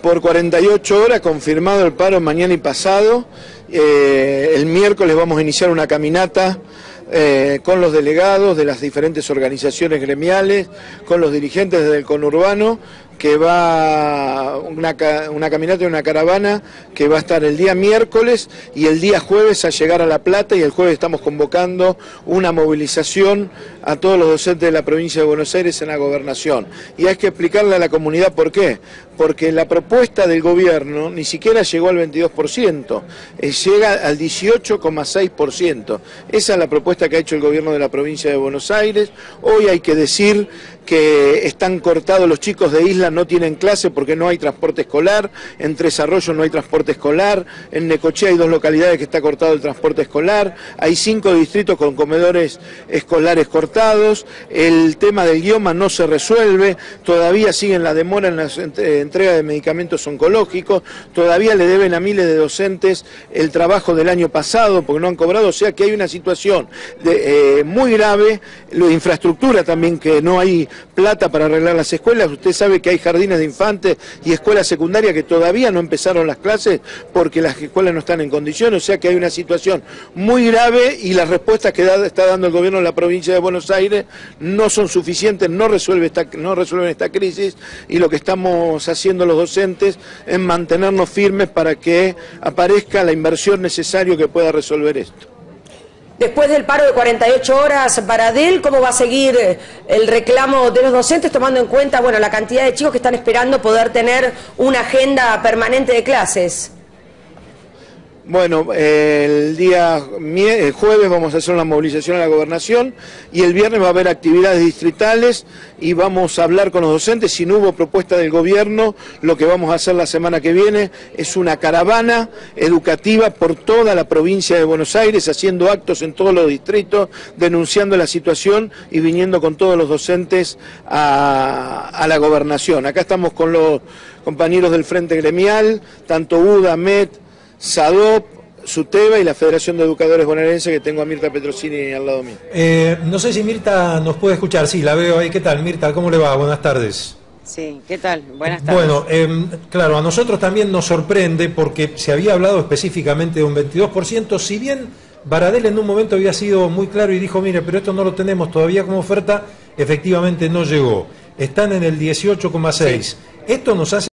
por 48 horas, confirmado el paro mañana y pasado. El miércoles vamos a iniciar una caminata con los delegados de las diferentes organizaciones gremiales, con los dirigentes del conurbano, que va una caminata y una caravana que va a estar el día miércoles y el día jueves a llegar a La Plata, y el jueves estamos convocando una movilización a todos los docentes de la provincia de Buenos Aires en la gobernación. Y hay que explicarle a la comunidad por qué. Porque la propuesta del gobierno ni siquiera llegó al 22%, llega al 18,6%. Esa es la propuesta que ha hecho el gobierno de la provincia de Buenos Aires. Hoy hay que decir que están cortados los chicos de Isla, no tienen clase porque no hay transporte escolar, en Tres Arroyos no hay transporte escolar, en Necochea hay 2 localidades que está cortado el transporte escolar, hay 5 distritos con comedores escolares cortados, el tema del idioma no se resuelve, todavía siguen la demora en la entrega de medicamentos oncológicos, todavía le deben a miles de docentes el trabajo del año pasado porque no han cobrado, o sea que hay una situación muy grave, la infraestructura también, que no hay plata para arreglar las escuelas. Usted sabe que hay jardines de infantes y escuelas secundarias que todavía no empezaron las clases porque las escuelas no están en condiciones, o sea que hay una situación muy grave y las respuestas que está dando el gobierno de la provincia de Buenos Aires no son suficientes, no resuelven esta crisis, y lo que estamos haciendo los docentes es mantenernos firmes para que aparezca la inversión necesaria que pueda resolver esto. Después del paro de 48 horas, Baradel, ¿cómo va a seguir el reclamo de los docentes, tomando en cuenta, bueno, la cantidad de chicos que están esperando poder tener una agenda permanente de clases? Bueno, el jueves vamos a hacer una movilización a la gobernación y el viernes va a haber actividades distritales y vamos a hablar con los docentes. Si no hubo propuesta del gobierno, lo que vamos a hacer la semana que viene es una caravana educativa por toda la provincia de Buenos Aires, haciendo actos en todos los distritos, denunciando la situación y viniendo con todos los docentes a la gobernación. Acá estamos con los compañeros del Frente Gremial, tanto UDA, MET, SADOP, SUTEBA y la Federación de Educadores Bonaerenses, que tengo a Mirta Petrosini al lado mío. No sé si Mirta nos puede escuchar. Sí, la veo ahí. ¿Qué tal, Mirta? ¿Cómo le va? Buenas tardes. Sí, ¿qué tal? Buenas tardes. Bueno, claro, a nosotros también nos sorprende porque se había hablado específicamente de un 22%, si bien Baradel en un momento había sido muy claro y dijo, mire, pero esto no lo tenemos todavía como oferta, efectivamente no llegó. Están en el 18,6%. Sí. Esto nos hace